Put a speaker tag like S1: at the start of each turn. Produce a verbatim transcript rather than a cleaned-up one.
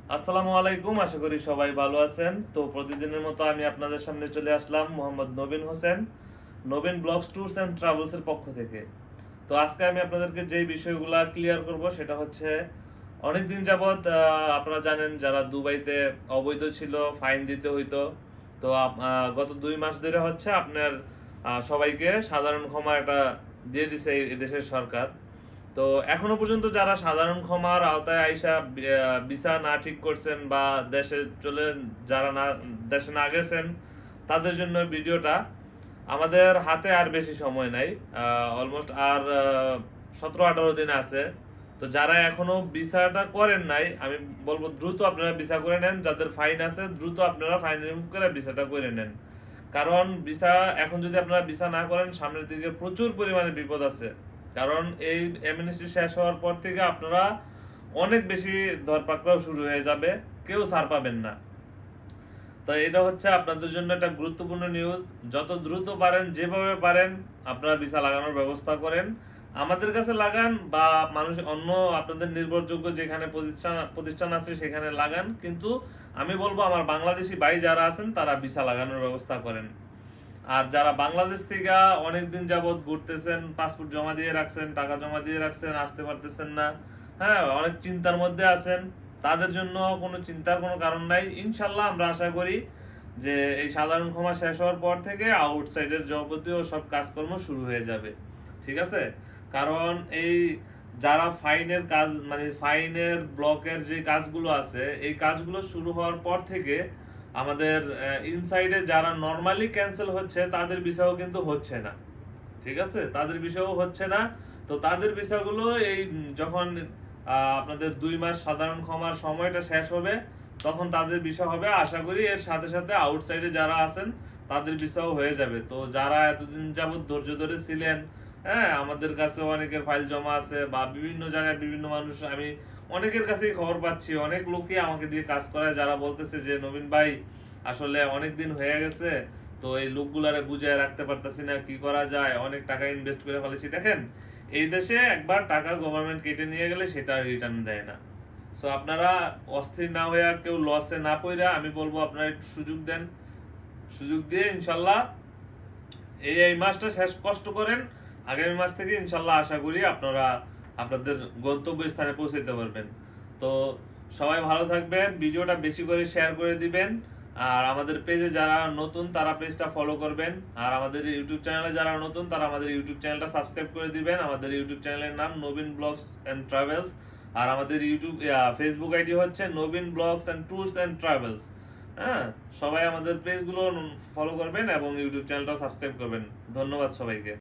S1: আসসালামু আলাইকুম, আশা করি সবাই ভালো আছেন। তো প্রতিদিনের মতো আমি আপনাদের সামনে চলে আসলাম Mohammad Nabin Hossain, Nabin blogs tours and travels এর পক্ষ থেকে। তো আজকে আমি আপনাদেরকে যে বিষয়গুলো ক্লিয়ার করব সেটা হচ্ছে, অনেকদিন যাবৎ আপনারা জানেন যারা দুবাইতে অবৈধ ছিল ফাইন দিতে হইতো। তো আপ- আহ, গত দুই মাস ধরে হচ্ছে আপনার আহ, সবাইকে সাধারণ ক্ষমা একটা দিয়ে দিছে এই দেশের সরকার। তো এখনো পর্যন্ত যারা সাধারণ ক্ষমার আওতায় আইসা ভিসা না ঠিক করছেন বা দেশে চলে যারা না দেশে না গেছেন, তাদের জন্য ভিডিওটা। আমাদের হাতে আর বেশি সময় নাই, অলমোস্ট আর সতেরো আঠারো দিন আছে। তো যারা এখনো ভিসাটা করেন নাই, আমি বলবো দ্রুত আপনারা ভিসা করে নেন। যাদের ফাইন আছে দ্রুত আপনারা ফাইন রিমুভ করে ভিসাটা করে নেন। কারণ ভিসা এখন যদি আপনারা ভিসা না করেন, সামনের দিকে প্রচুর পরিমাণে বিপদ আছে। কারণ এই এমএনএসটি শেষ হওয়ার পর থেকে আপনারা অনেক বেশি ধরপাকড়াও শুরু হয়ে যাবে, কেউ ছাড় পাবেন না। তো এটা হচ্ছে আপনাদের জন্য একটা গুরুত্বপূর্ণ নিউজ। যত দ্রুত পারেন, যেভাবে পারেন আপনারা ভিসা লাগানোর ব্যবস্থা করেন। আমাদের কাছে লাগান বা মানুষ অন্য আপনাদের নির্ভরযোগ্য যেখানে প্রতিষ্ঠান প্রতিষ্ঠান আছে সেখানে লাগান, কিন্তু আমি বলবো আমার বাংলাদেশি ভাই যারা আছেন তারা ভিসা লাগানোর ব্যবস্থা করেন। আর যারা বাংলাদেশ থেকে অনেকদিন যাবত ঘুরতেছেন, পাসপোর্ট জমা দিয়ে রাখছেন, টাকা জমা দিয়ে রাখছেন, আসতে পারতেছেন না, হ্যাঁ অনেক চিন্তার মধ্যে আছেন, তাদের জন্য কোনো চিন্তার কোনো কারণ নাই। ইনশাল্লাহ আমরা আশা করি যে এই সাধারণ ক্ষমা শেষ হওয়ার পর থেকে আউটসাইডের যাবতীয় সব কাজকর্ম শুরু হয়ে যাবে। ঠিক আছে? কারণ এই যারা ফাইনের কাজ মানে ফাইনের ব্লকের যে কাজগুলো আছে, এই কাজগুলো শুরু হওয়ার পর থেকে আমাদের ইনসাইডে যারা নরমালি ক্যান্সেল হচ্ছে তাদের ভিসাও কিন্তু হচ্ছে না। ঠিক আছে? তাদের ভিসাও হচ্ছে না। তো তাদের ভিসাগুলো এই যখন আহ, আপনাদের দুই মাস সাধারণ ক্ষমার সময়টা শেষ হবে, তখন তাদের ভিসা হবে। আশা করি এর সাথে সাথে আউটসাইডে যারা আছেন তাদের ভিসাও হয়ে যাবে। তো যারা এতদিন যাবত ধৈর্য ধরে ছিলেন, হ্যাঁ আমাদের কাছে অনেকের ফাইল জমা আছে বা বিভিন্ন জায়গায় বিভিন্ন মানুষ, আমি অনেকের কাছেই খবর পাচ্ছি, অনেক লোকই আমাকে দিয়ে কাজ করায়, যারা বলতেছে যে নবীন ভাই আসলে অনেক দিন হয়ে গেছে, তো এই লোকগুলারে বুঝায় রাখতে পারতেছি না, কি করা যায়, অনেক টাকা ইনভেস্ট করে ফেলেছি। দেখেন এই দেশে একবার টাকা গভর্নমেন্ট কেটে নিয়ে গেলে সেটা রিটার্ন দেয় না। সো আপনারা অস্থির না হয়ে, কেউ লসে না পড়া, আমি বলবো আপনারা একটু সুযোগ দেন। সুযোগ দিয়ে ইনশাল্লাহ এই এই মাসটা শেষ কষ্ট করেন। আগামী মাস থেকে ইনশাল্লাহ আশা করি আপনারা আপনাদের গন্তব্য স্থানে পৌঁছাতে পারবেন। তো সবাই ভালো থাকবেন, ভিডিওটা বেশি করে শেয়ার করে দিবেন। আর আমাদের পেজে যারা নতুন তারা পেজটা ফলো করবেন। আর আমাদের ইউটিউব চ্যানেলে যারা নতুন তারা আমাদের ইউটিউব চ্যানেলটা সাবস্ক্রাইব করে দিবেন। আমাদের ইউটিউব চ্যানেলের নাম নবীন ব্লগস এন্ড ট্রাভেলস। আর আমাদের ইউটিউব ফেসবুক আইডি হচ্ছে Nabin blogs and tours and travels. হ্যাঁ, সবাই আমাদের পেজগুলো ফলো করবেন এবং ইউটিউব চ্যানেলটা সাবস্ক্রাইব করবেন। ধন্যবাদ সবাইকে।